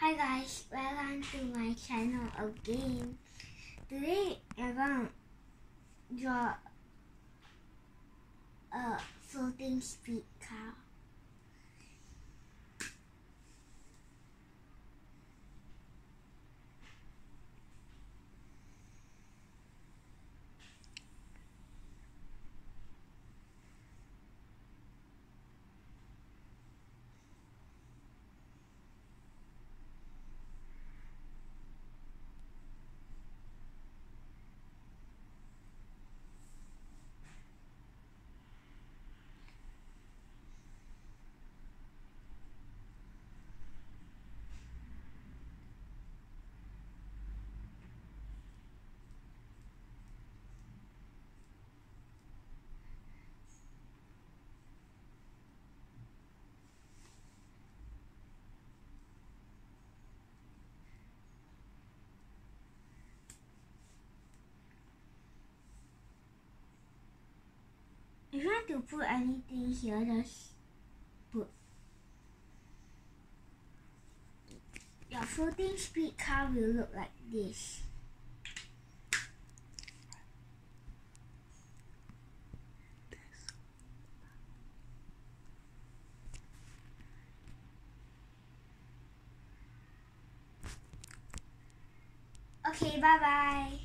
Hi guys, welcome to my channel again. Today I'm gonna draw a floating speed cow. If you want to put anything here, just put. Your floating speed car will look like this. Okay, bye bye.